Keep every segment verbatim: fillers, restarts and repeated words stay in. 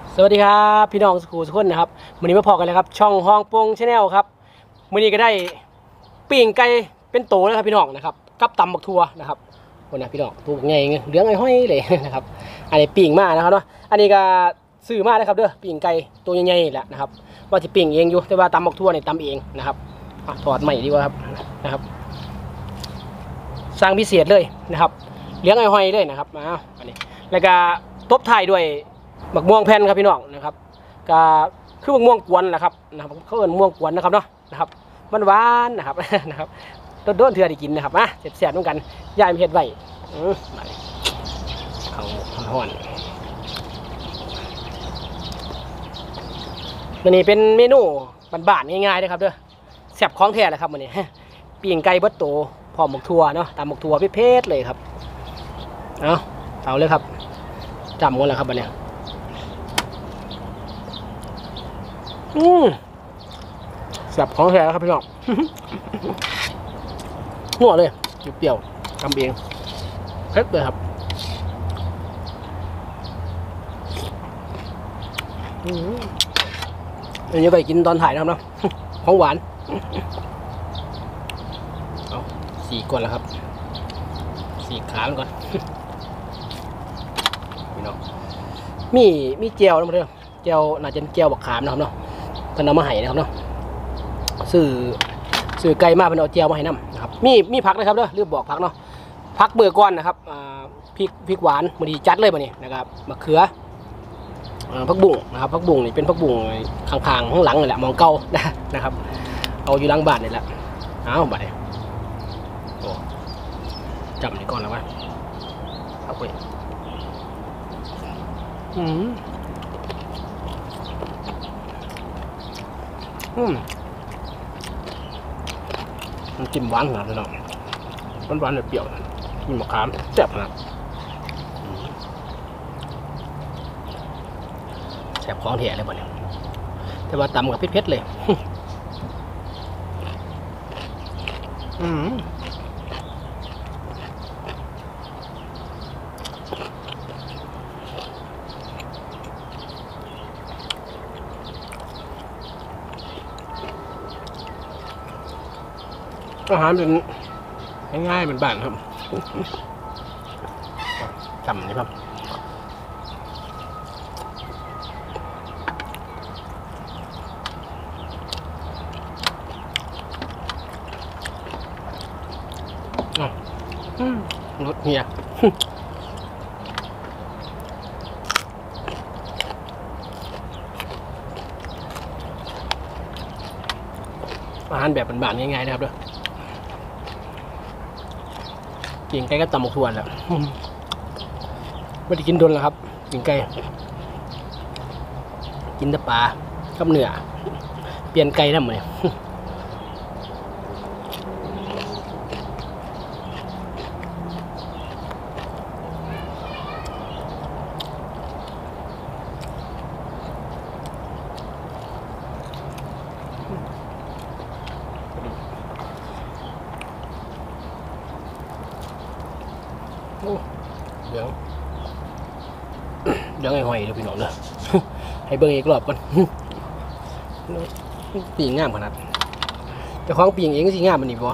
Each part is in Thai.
สวัสดีครับพี่น้องสกูทุกคนนะครับวันนี้มาพอกันเลยครับช่องห้องโปงชาแนลครับวันนี้ก็ได้ปิ้งไก่เป็นโตแล้วครับพี่น้องนะครับกับตำบักทั่วนะครับวันนี้พี่น้องตัวใหญ่เลี้ยงไอ้ห้อยเลยนะครับอันนี้ปิ้งมานะครับเนาะอันนี้ก็ซื้อมานะครับเด้อปิ้งไก่ตัวใหญ่ๆแหละนะครับว่าจะปิ้งเองอยู่แต่ว่าตำบักทั่วเนี่ยตำเองนะครับถอดใหม่ดีกว่าครับนะครับสร้างพิเศษเลยนะครับเลี้ยงไอ้ห้อยเลยนะครับมาอันนี้แล้วก็ตบท้ายด้วยบักม่วงแผ่นครับพี่น้องนะครับก็คือบักม่วงกวนนะครับนะครับเขาเอิ้นม่วงกวนนะครับเนาะนะครับมันหวานนะครับนะครับต้นต้นเถื่อได้กินนะครับอ่ะเสียบๆด้วยกันย่ายมีเห็ดไว้เขาห่อนวันนี้เป็นเมนูบ้านๆง่ายๆนะครับเด้อแซ่บของแท้เลยครับวันนี้ปิ้งไก่เบิดโตพร้อมหมกทั่วเนาะตามหมกทั่วเผ็ดๆเลยครับเอาเอาเลยครับจำกันแล้วครับวันนี้อืมแซ่บของแท้ครับพี่น้องหัวเลยเปรี้ยวทำเองเผ็ดเลยครับอันนี้ไปกินตอนถ่ายนะครับเนาะของหวานเอาสีก่อนแล้วครับสีขาก่อนพี่น้องมีมีเจียวนะเพื่อนเจียวน่าจะเจียวบักขามนะครับเนาะเพิ่นเอามาให้นะครับเนาะซื้อซื้อไก่มาเพิ่นเอาเจียวมาให้น้ำนะครับมีมีผักนะครับเด้อลืมบอกผักเนาะผักเบอร์ก้อนนะครับอ่าพริกพริกหวานบางทีจัดเลยบ่นี่นะครับมะเขือผักบุ้งนะครับผักบุ้งนี่เป็นผักบุ้งข้างๆข้างหลังนี่แหละมองเก่านะครับเอาอยู่หลังบ้านนี่แหละเอาบัดนี้โอ้จำนี่ก่อนแล้ววะเอาไปอืมอืมมันจิ้มหวานขนาดนี้เนาะหวานหวานเปรี้ยวมีมะขามแซ่บนะแซ่บของแท้เลยบ่เนี่ยแต่ว่าตำกับเผ็ดๆเลยอืมอาหารเป็นง่ายๆเป็นบ้านครับจำนี่ครับรสเฮียอาหารแบบบ้านๆง่ายๆนะครับด้วยกินไก่ก็ตำหมกทั่วแล้วไม่ได้กินดนแล้วครับกินไก่กินแต่ปลากับเนื้อเปลี่ยนไก่ทำไมเดี๋ยวเดี๋ยวไอ้หอยเดี๋ยวพี่น้องเนอะให้เบิ่งอีกรอบก่อนปีงงามขนาดแต่ของปีงเองก็สิงามมันนี่บ่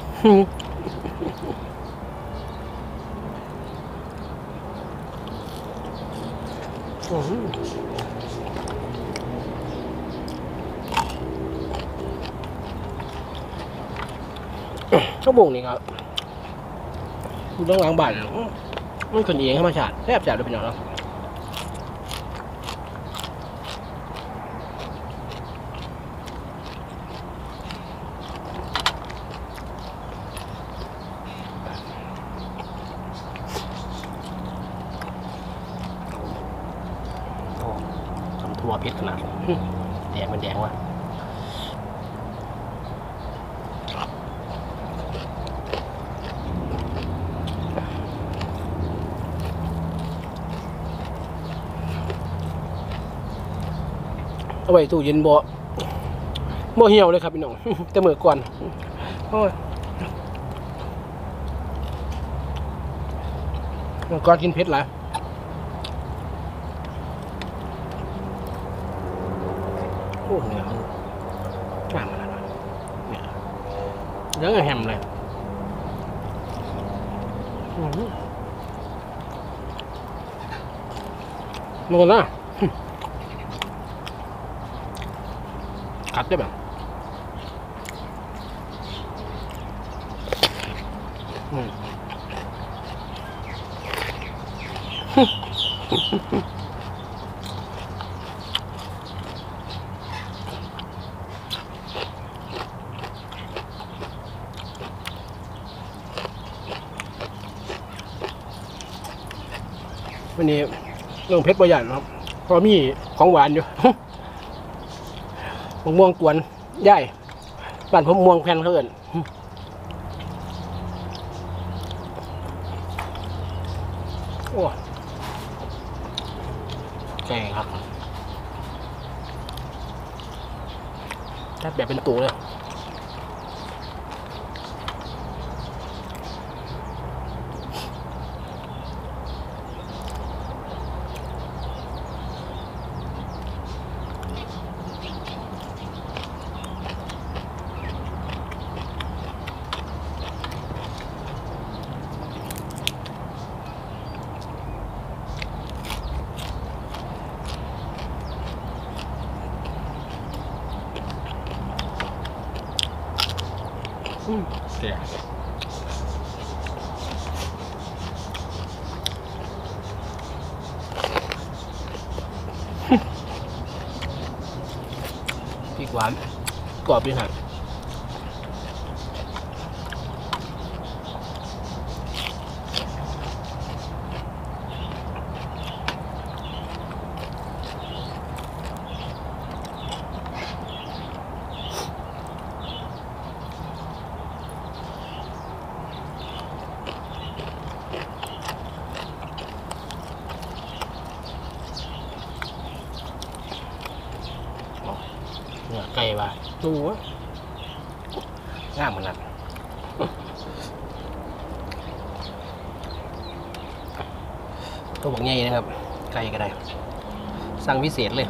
ชั่วโมงนี้ครับอยู่ด้านหลังบ้านมันคนเองธรรมชาติแทบจะเลยพี่น้องเนาะทำทั่วเพชรขนาดแดงมันแดงว่ะเอาไว้ตู้เย็นบ่บ่เหี่ยวเลยครับพี่น้องแต่เมื่อก่อนโอ้ยเมื่อก่อนกินเผ็ดหลาย อโอ้เนื้อมันกล้ามมันอะไรเนี่ยเนื้อแฮมเลยนวลนะกัดได้แบบอืมวันนี้เรื่องเพชรประหยัดครับเพราะมีของหวานอยู่ มะม่วงกวนใหญ่บ้านผมม่วงแผ่นเขาเอินโอ้แก่ครับแทบแบบเป็นตัวเลยเสียพริกหวานกรอบดีฮะเนี่ยไก่ว่าดูวะงามเหมือนกันก็บอกง่ายนะครับไก่ก็ได้สั่งพิเศษเลย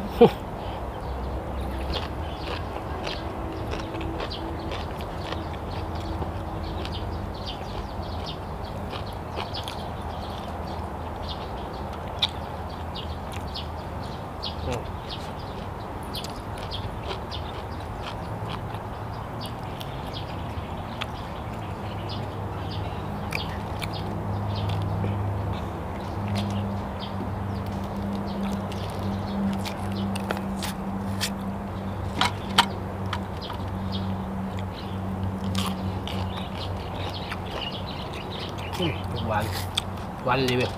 หวานหวานเลยเว้ย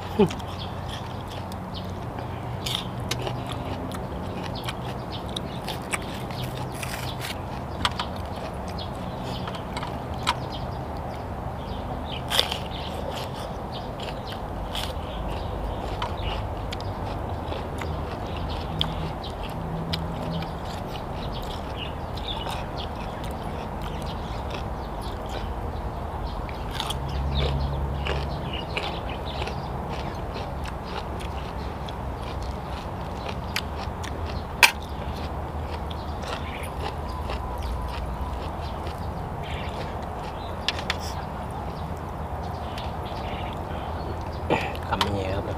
คำนี้ครับ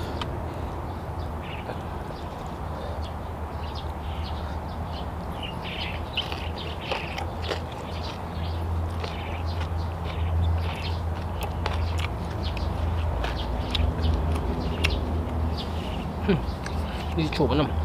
นี่ฉูบมันน้ำ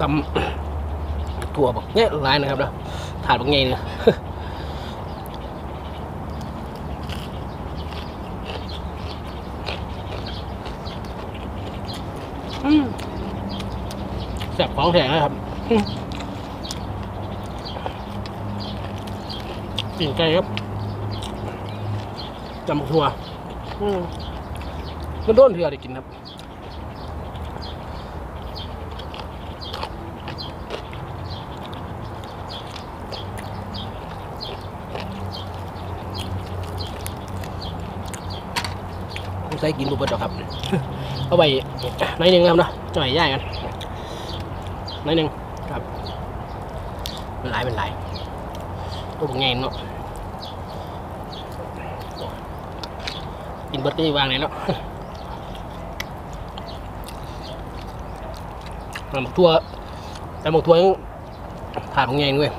ตำถั่วบอกเนี่ยร้ายนะครับนะถาดบอกไงเนี่ยแซ่บของแท้นะครับกินไก่ครับจำถั่วมันโดนเถื่อได้กินครับใส่กินบุบเบิดหรอครับเอาไปในหนึ่งครับเนาะจ่อยย่ายกันในหนึ่งครับเป็นหลายเป็นหลายตัวผมไงเนาะกินเบิดก็ยังวางเลยเนาะหมกทั่วแต่หมกทั่วยังขาดผมไงด้วย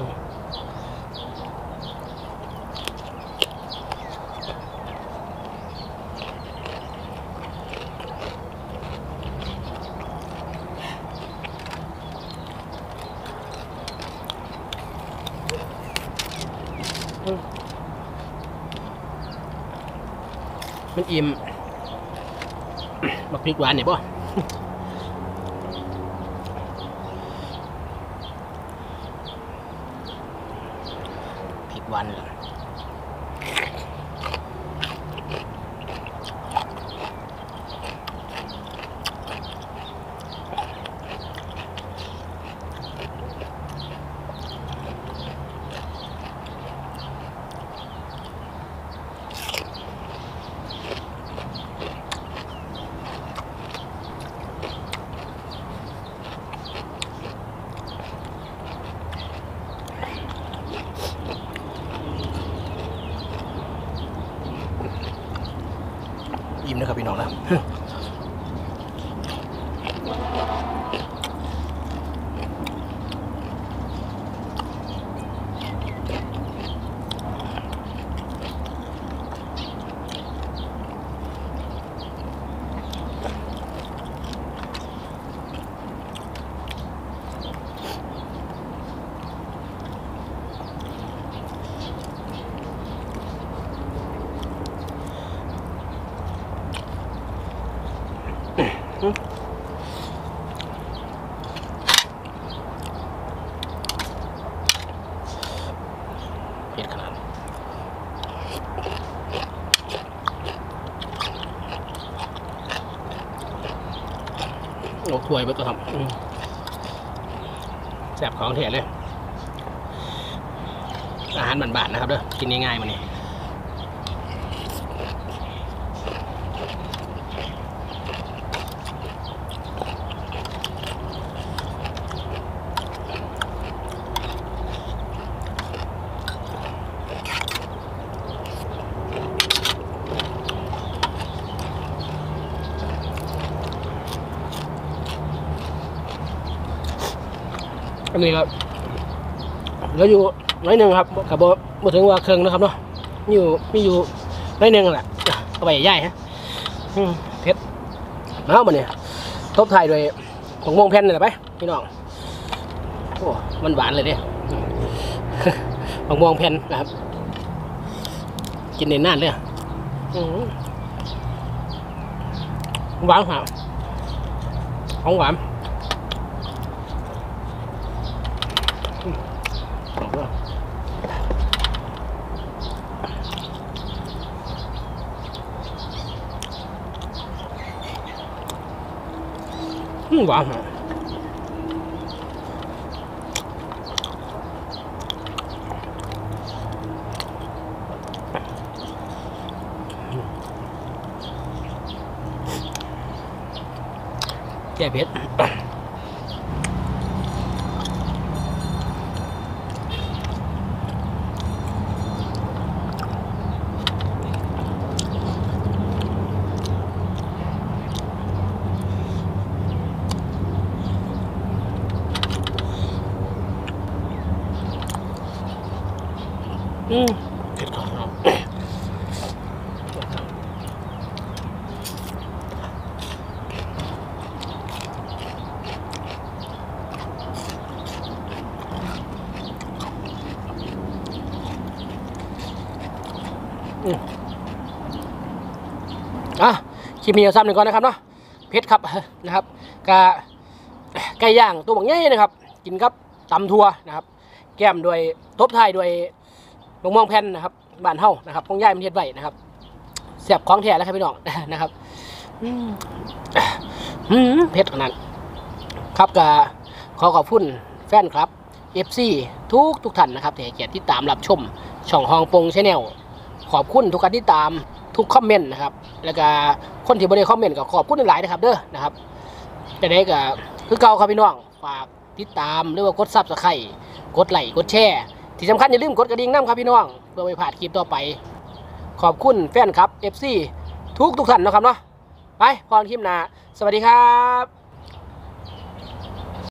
มันอิ่มบักพริกหวานเนี่ยป่ะพริกหวานเลยอิ่มนะครับพี่น้องนะเผ็ดขนาดโอ้ถ้วยไปก็ทำแซ่บของแท้เลยอาหารบ้านๆนะครับเด้อกินง่ายๆมันนี่อันนี้ครับแล้วอยู่น้อยหนึ่งครับกับบ่ถึงว่าเครื่องนะครับเนาะอยู่มีอยู่น้อยหนึ่งแหละเอาไปใหญ่ฮะเผ็ดแล้วมันเนี่ยทบไทยโดยของมงแผ่นเลยไปพี่น้องโอ้มันหวานเลยเนี่ยของมงแผ่นนะครับกินในน่านเลยหวานหอมของหวานหวานฮะแก่เผ็ดอืมเผ็ดของเราอืมอ่ะคลิปนี้เอาซ้ำหนึ่งก่อนนะครับเนาะเพชรครับนะครับกะไก่ย่างตัวบักใหญ่นะครับกินครับตำทัวนะครับแก้มด้วยทบท้ายด้วยมะม่วงแผ่นนะครับบ้านเฮานะครับของย่ายมันเฮ็ดไว้นะครับเสียบของแท้แล้วครับพี่น้องนะครับอืมเพชรขนาดครับกะขอขอบคุณแฟนครับ เอฟ ซี ทุกทุกท่านนะครับที่ให้เกียรติติดตามรับชมช่องฮองปงชาแนลขอบคุณทุกการติดตามทุกคอมเมนต์นะครับแล้วก็คนที่บ่ได้คอมเมนต์ก็ขอบคุณหลายๆนะครับเด้อนะครับแต่ได้ก็คือเก่าครับพี่น้องฝากติดตามหรือว่ากดซับสไครต์กดไลค์กดแชร์ที่สำคัญอย่าลืมกดกระดิ่งนำครับพี่น้องเพื่อไม่พลาดคลิปต่อไปขอบคุณแฟนครับ เอฟ ซี ทุกทุกท่านนะครับเนาะไปพรคลิปหน้าสวัสดีครับ